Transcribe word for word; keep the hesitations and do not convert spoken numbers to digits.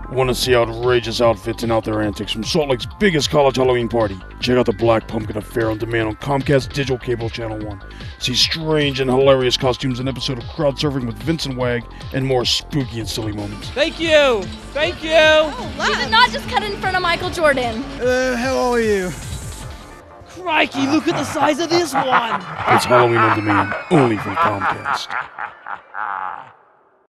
Want to see outrageous outfits and out there antics from Salt Lake's biggest college Halloween party? Check out the Black Pumpkin Affair on demand on Comcast Digital Cable Channel one. See strange and hilarious costumes, an episode of Crowd Surfing with Vincent Wag, and more spooky and silly moments. Thank you! Thank you! Oh, wow. You did not just cut in front of Michael Jordan. Uh, how are you? Crikey, look at the size of this one! It's Halloween on demand, only from Comcast.